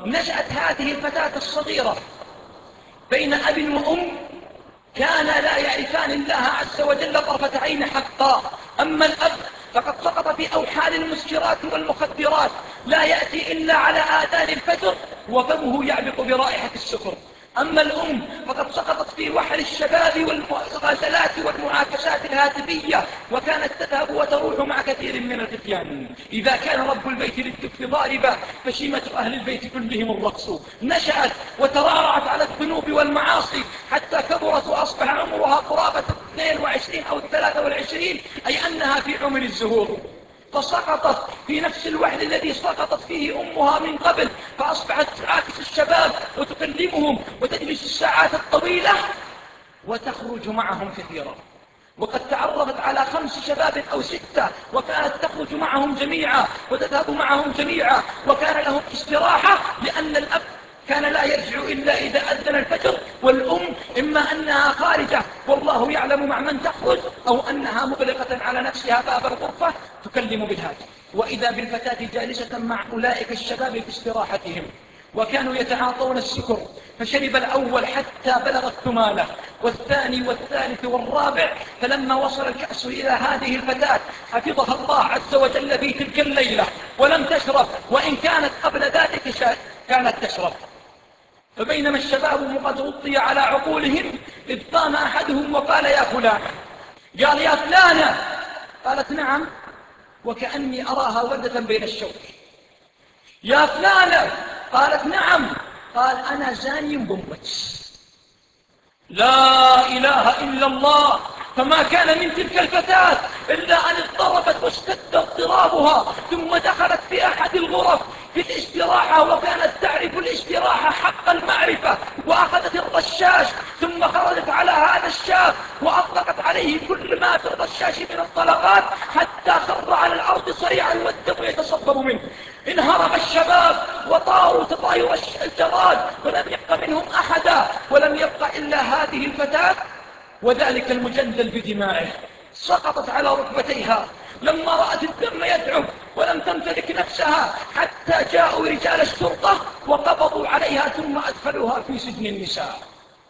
نشأت هذه الفتاة الصغيرة بين أب وأم كانا لا يعرفان الله عز وجل طرفة عين حقا. أما الأب فقد سقط في أوحال المسكرات والمخدرات، لا يأتي إلا على آذان الفجر وفمه يعبق برائحة السكر. أما الأم فقد سقطت في وحل الشباب والمغازلات والمعاكسات الهاتفية، وكانت تذهب وتروح مع كثير من الفتيان. إذا كان رب البيت للطفل ضاربا فشيمة أهل البيت كلهم الرقص. نشأت وترعرعت على الذنوب والمعاصي حتى كبرت وأصبح عمرها قرابة 22 أو 23، أي أنها في عمر الزهور. فسقطت في نفس الوحل الذي سقطت فيه أمها من قبل، فأصبحت تعاكس الشباب وتكلمهم وتجلس الساعات الطويلة وتخرج معهم كثيرا. وقد تعرفت على 5 شباب أو 6، وكانت تخرج معهم جميعا وتذهب معهم جميعا، وكان لهم استراحة، لأن الأب كان لا يرجع إلا إذا أذن الفجر، والأم إما أنها خارجة والله يعلم مع من تخرج، أو أنها مغلقة على نفسها باب الغرفة تكلم بالهاتف. وإذا بالفتاة جالسة مع أولئك الشباب في استراحتهم، وكانوا يتعاطون السكر، فشرب الأول حتى بلغ الثمالة، والثاني والثالث والرابع، فلما وصل الكأس إلى هذه الفتاة حفظها الله عز وجل في تلك الليلة ولم تشرب، وإن كانت قبل ذلك كانت تشرب. فبينما الشباب قد غطي على عقولهم إذ قام أحدهم وقال: يا فلان. قال: يا فلانة. قالت: نعم. وكأني أراها وردة بين الشوك. يا فلانة. قالت: نعم. قال: أنا زاني بموت. لا إله إلا الله. فما كان من تلك الفتاة إلا أن اضطربت واشتد اضطرابها، ثم دخلت في أحد الغرف في الاستراحة، وكانت تعرف الاستراحة حق المعرفة، وأخذت الرشاش ثم خرجت على هذا الشاب وأطلقت عليه كل ما في الرشاش من الطلقات حتى خر على الأرض صريعا والدم يتصبب منه. انهرب الشباب وطاروا تطاير الجراد، ولم يبق منهم أحدا، ولم يبق إلا هذه الفتاة وذلك المجندل بدمائه. سقطت على ركبتيها لما رأت الدم يدعم، ولم تمتلك نفسها حتى جاءوا رجال الشرطة وقبضوا عليها ثم أدخلوها في سجن النساء.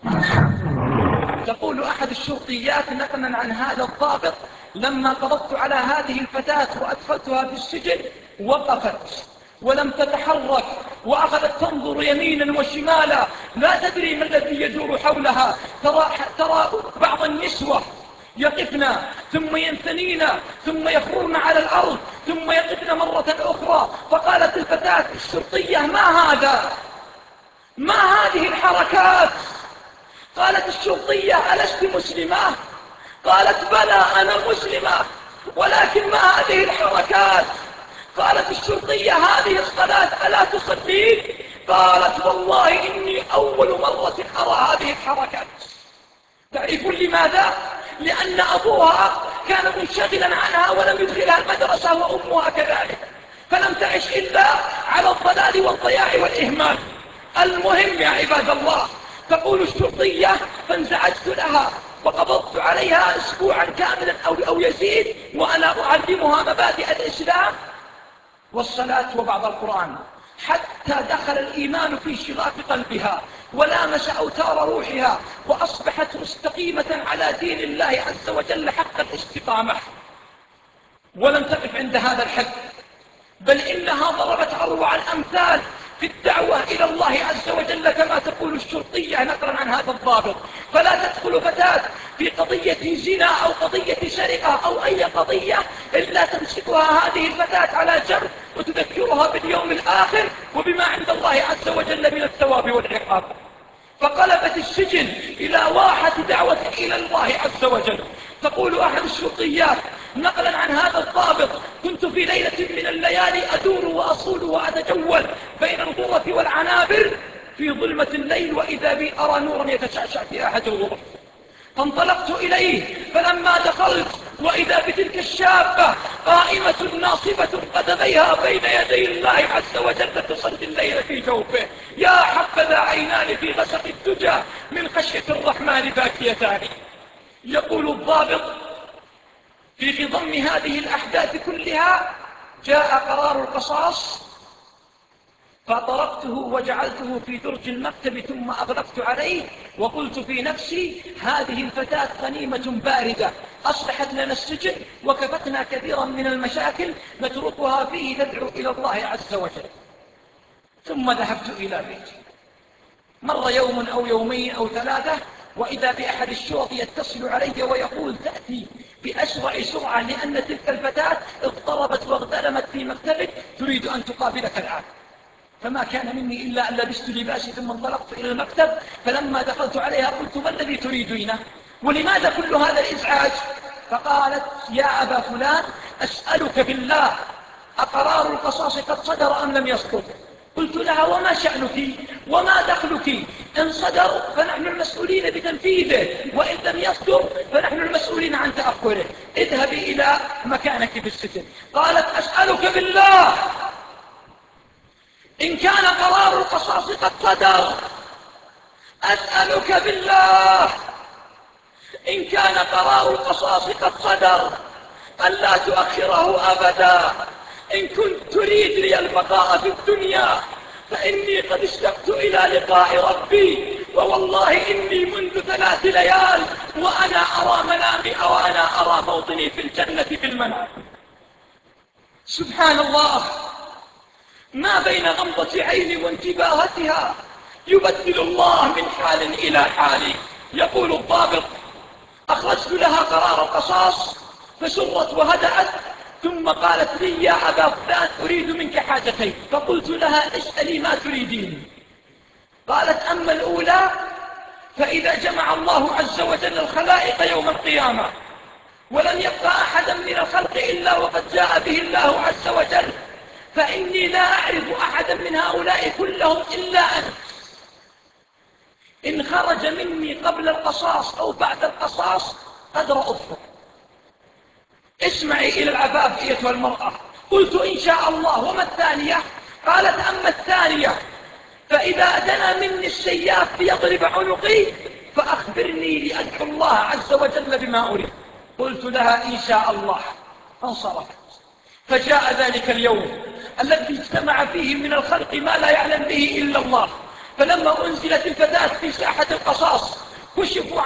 تقول أحد الشرطيات نقلا عن هذا الضابط: لما قبضت على هذه الفتاة وأدخلتها في السجن وقفت ولم تتحرك، وأخذت تنظر يمينا وشمالا لا تدري ما الذي يدور حولها. ترى بعض النسوة يقفن ثم ينثنين ثم يخرون على الأرض ثم يقفن مرة أخرى. فقالت الفتاة الشرطية: ما هذا؟ ما هذه الحركات؟ قالت الشرطية: ألست مسلمة؟ قالت: بلى أنا مسلمة، ولكن ما هذه الحركات؟ قالت الشرطية: هذه الصلاة ألا تصلين؟ قالت: والله إني أول مرة أرى هذه الحركات. تعرفون لماذا؟ لأن أبوها كان منشغلا عنها ولم يدخلها المدرسة، وأمها كذلك، فلم تعش إلا على الضلال والضياع والإهمال. المهم يا عباد الله، تقول الشرطية: فانزعجت لها وقبضت عليها أسبوعا كاملا أو يزيد، وأنا أعلمها مبادئ الإسلام والصلاة وبعض القرآن، حتى دخل الإيمان في شغاف قلبها ولامس أوتار روحها، وأصبحت مستقيمة على دين الله عز وجل حق الاستقامة. ولم تقف عند هذا الحد، بل إنها ضربت أروع الأمثال في الدعوة إلى الله عز وجل، كما تقول الشرطية نقلا عن هذا الضابط: فلا تدخل فتاة في قضية زنا أو قضية سرقة أو أي قضية إلا تمسكها هذه الفتاة على جنب وتذكرها باليوم الآخر وبما عند الله عز وجل من الثواب والعقاب. فقلبت السجن إلى واحة دعوة إلى الله عز وجل. تقول أحد الشرطيات نقلا عن هذا الضابط: كنت في ليلة من الليالي أدور وأصول وأتجول بين الغرف والعنابر في ظلمة الليل، وإذا بي أرى نورا يتشعشع في أحد الغرف، فانطلقت إليه، فلما دخلت وإذا بتلك الشابة قائمة ناصبة قدميها بين يدي الله عز وجل تصلي الليل في جوفه. يا حبذا عينان في غسق الدجى من خشية الرحمن باكيتان. يقول الضابط: في خضم هذه الأحداث كلها جاء قرار القصاص فطرقته وجعلته في درج المكتب ثم أغلقت عليه وقلت في نفسي هذه الفتاة غنيمة باردة أصلحت لنا السجن وكفتنا كثيرا من المشاكل نتركها فيه تدعو إلى الله عز وجل. ثم ذهبت إلى بيتي. مر يوم أو يومين أو ثلاثة وإذا بأحد الشرط يتصل علي ويقول تأتي بأسرع سرعة لأن تلك الفتاة اضطربت واغترمت في مكتبك تريد أن تقابلك الآن. فما كان مني إلا أن لبست لباسي ثم انطلقت إلى المكتب. فلما دخلت عليها قلت ما الذي تريدينه ولماذا كل هذا الإزعاج؟ فقالت يا أبا فلان أسألك بالله أقرار القصاص قد صدر أم لم يصدر؟ قلت لها وما شأنك وما دخلك؟ إن صدر فنحن المسؤولين بتنفيذه وإن لم يصدر فنحن المسؤولين عن تأخره. اذهبي إلى مكانك في السجن. قالت أسألك بالله إن كان قرار القصاص قد صدر، أسألك بالله إن كان قرار القصاص قد صدر ألا تؤخره أبدا. إن كنت تريد لي البقاء في الدنيا فإني قد اشتقت إلى لقاء ربي، ووالله إني منذ 3 ليال وأنا أرى منامي أو أنا أرى موطني في الجنة في المنام. سبحان الله، ما بين غمضة عين وانتباهتها يبدل الله من حال إلى حال. يقول الضابط أخرجت لها قرار القصاص فسرت وهدأت، ثم قالت لي يا أبا فلان أريد منك حاجتين. فقلت لها اسألي ما تريدين. قالت أما الأولى فإذا جمع الله عز وجل الخلائق يوم القيامة ولم يبقى أحدا من الخلق إلا وقد جاء به الله عز وجل، فإني لا أعرف أحدا من هؤلاء كلهم إلا أنت. إن خرج مني قبل القصاص أو بعد القصاص قدر أظفر. اسمعي إلى العفاف أيتها المرأة. قلت إن شاء الله. وما الثانية؟ قالت أما الثانية فإذا دنا مني السياف ليضرب عنقي فأخبرني لأدعو الله عز وجل بما أريد. قلت لها إن شاء الله. فانصرفت. فجاء ذلك اليوم الذي اجتمع فيه من الخلق ما لا يعلم به إلا الله. فلما أنزلت الفتاة في ساحة القصاص كشفوا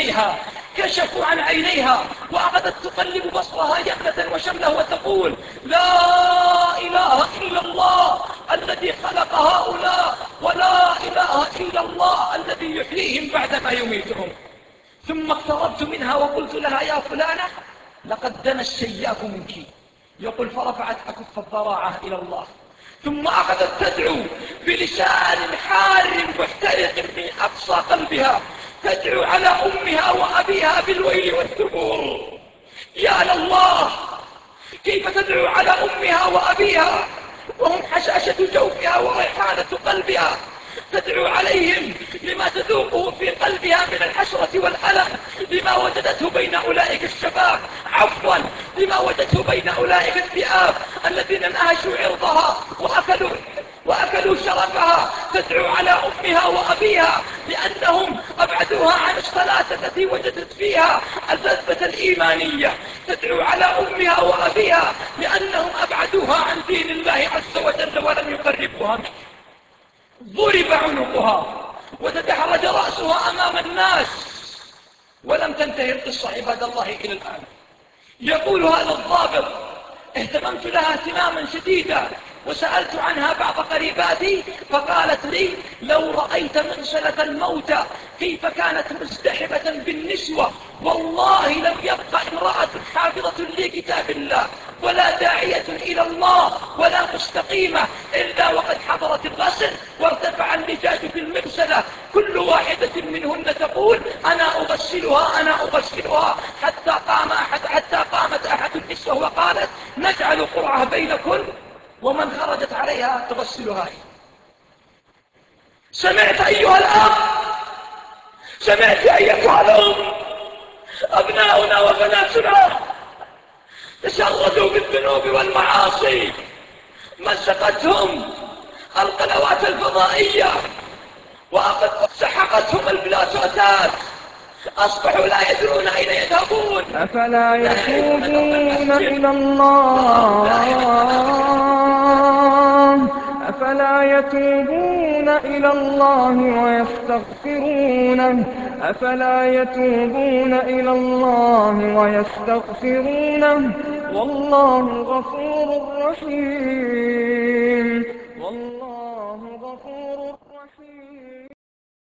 عن عينيها وأخذت تقلب بصرها يمنة وشمله وتقول لا إله إلا الله الذي خلق هؤلاء ولا إله إلا الله الذي يحييهم بعدما يميتهم. ثم اقتربت منها وقلت لها يا فلانة لقد دنا السياف منك. يقول فرفعت أكف الضراعة إلى الله ثم أخذت تدعو بلسان حار محترق من أقصى قلبها، تدعو على أمها وأبيها بالويل والثبور. يا لله، كيف تدعو على أمها وأبيها وهم حشاشة جوفها وريحانة قلبها؟ تدعو عليهم لما تذوقه في قلبها من الحسرة والألم، لما وجدته بين أولئك الشباب، عفوا لما وجدته بين أولئك الذئاب الذين نهشوا عرضها وأكلوا شرفها. تدعو على أمها وأبيها لأنهم أبعدوها عن الصلاة التي وجدت فيها اللذة الإيمانية. تدعو على أمها وأبيها لأنهم أبعدوها عن دين الله عز وجل ولم يقربوها منه. ضرب عنقها وتدحرج رأسها أمام الناس ولم تنتهي القصة عباد الله إلى الآن. يقول هذا الضابط اهتممت لها اهتماما شديدا وسألت عنها بعض قريباتي فقالت لي لو رأيت منسلة الموتى كيف كانت مزدحمة بالنسوة، والله لم يبقى امرأة حافظة لكتاب الله ولا داعية إلى الله ولا مستقيمة إلا وقد حضرت الغسل وارتفع اللجاج في المغسلة، كل واحدة منهن تقول أنا أغسلها حتى قامت أحد النسوة وقالت نجعل قرعة بينكن ومن خرجت عليها تغسلها. سمعت أيها الأب، سمعت أيها الأم، أبناؤنا وبناتنا تشردوا بالذنوب والمعاصي، مزقتهم القنوات الفضائية وسحقتهم البلاتوتات، أصبحوا لا يدرون أين يذهبون. أفلا يتوبون إلى الله، أفلا يتوبون إلى الله ويستغفرونه والله غفور رحيم.